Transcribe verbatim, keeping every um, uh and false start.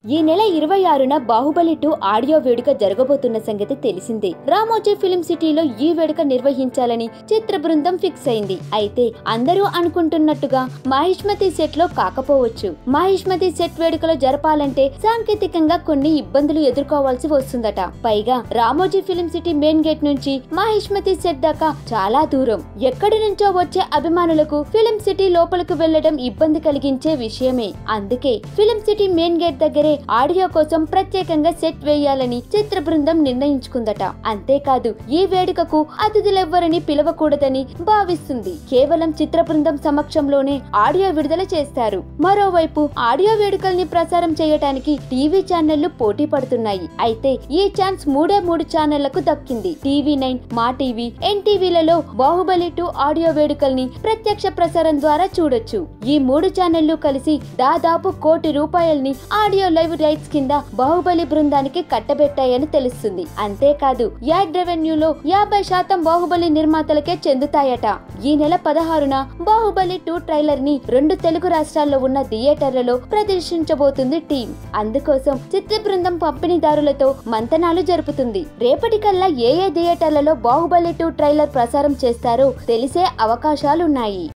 ఈ నెల ఇరవై ఆరున బాహుబలి టూ ఆడియో వేడుక జరగబోతున్న సంగతి తెలిసిందే. రామోజీ ఫిల్మ్ సిటీలో ఈ వేడుక నిర్వహించాలని చిత్ర బృందం ఫిక్స్ అయింది. అయితే అందరూ అనుకుంటున్నట్టుగా మహిష్మతి సెట్ లో కాకపోవచ్చు. మహిష్మతి సెట్ వేడుకలో జరపాలంటే సాంకేతికంగా కొన్ని ఇబ్బందులు ఎదుర్కోవాల్సి వస్తుందట. పైగా Ramoji film city main gate నుంచి మహిష్మతి సెట్ దాకా చాలా దూరం. ఎక్కడి నుంచో వచ్చే అభిమానులకు ఫిల్మ్ సిటీ లోపలికి వెళ్లడం ఇబ్బంది కలిగించే విషయమే. అందుకే ఫిల్మ్ సిటీ మెయిన్ గేట్ దగ్గరే ఆడియో కోసం ప్రత్యేకంగా సెట్ వేయాలని చిత్ర బృందం నిర్ణయించుకుందట. అంతేకాదు ఈ వేడుకకు అతిథులెవ్వరిని పిలవకూడదని భావిస్తుంది. కేవలం చిత్ర బృందం సమక్షంలోనే ఆడియో విడుదల చేస్తారు. మరోవైపు ఆడియో వేడుకల్ని ప్రసారం చేయడానికి టీవీ ఛానళ్లు పోటీ పడుతున్నాయి. అయితే ఈ ఛాన్స్ మూడే మూడు ఛానళ్లకు దక్కింది. టీవీ నైన్, మా టీవీ, ఎన్టీవీలలో బాహుబలి టూ ఆడియో వేడుకల్ని ప్రత్యక్ష ప్రసారం ద్వారా చూడొచ్చు. ఈ మూడు ఛానళ్లు కలిసి దాదాపు కోటి రూపాయల్ని ఆడియో లైవ్ రైట్స్ కింద బాహుబలి బృందానికి కట్టబెట్టాయని తెలుస్తుంది. అంతేకాదు యాడ్ రెవెన్యూలో యాభై శాతం బాహుబలి నిర్మాతలకే చెందుతాయట. ఈ నెల పదహారున బాహుబలి టూ ట్రైలర్ ని రెండు తెలుగు రాష్ట్రాల్లో ఉన్న థియేటర్లలో ప్రదర్శించబోతుంది టీం. అందుకోసం చిత్ర బృందం పంపిణీదారులతో మంతనాలు జరుపుతుంది. రేపటికల్లా ఏ ఏ థియేటర్లలో బాహుబలి టూ ట్రైలర్ ప్రసారం చేస్తారో తెలిసే అవకాశాలున్నాయి.